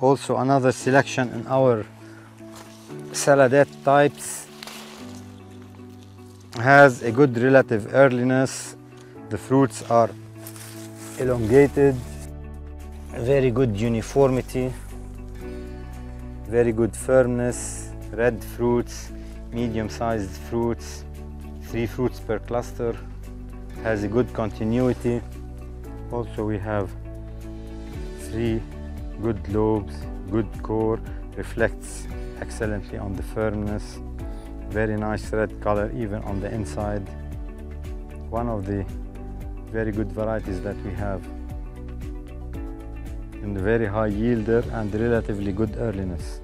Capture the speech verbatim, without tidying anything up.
Also another selection in our Saladette types has a good relative earliness. The fruits are elongated, very good uniformity, very good firmness, red fruits, medium-sized fruits, three fruits per cluster, has a good continuity. Also we have three good lobes, good core, reflects excellently on the firmness, very nice red color even on the inside. One of the very good varieties that we have, and very high yielder and relatively good earliness.